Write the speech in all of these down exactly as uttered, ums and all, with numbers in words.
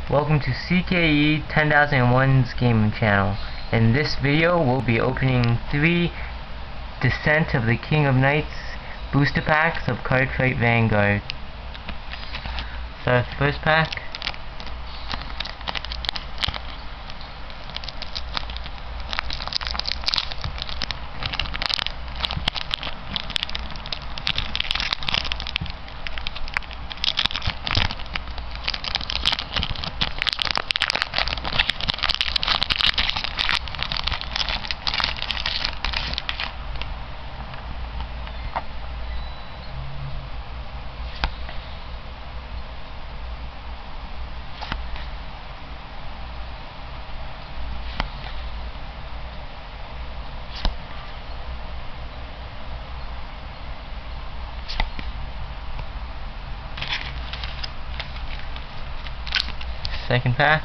Welcome to C K E ten thousand one's gaming channel. In this video we'll be opening three Descent of the King of Knights booster packs of Cardfight Vanguard. So first pack. Second pack.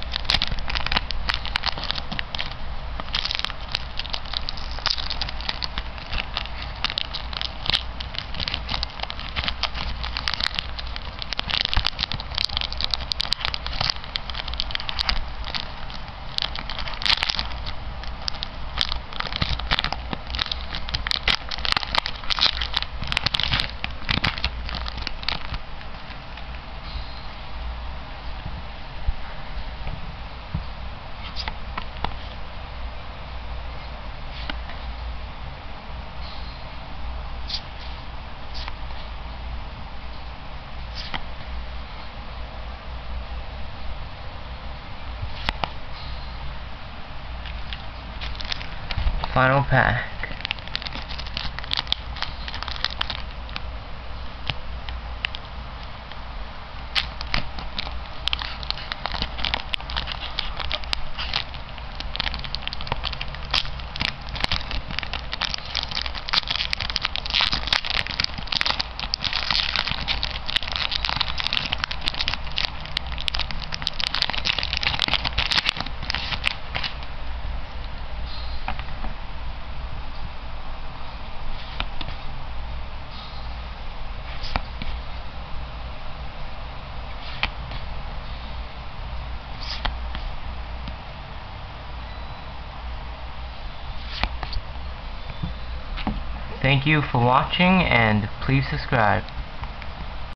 Final pack. Thank you for watching, and please subscribe.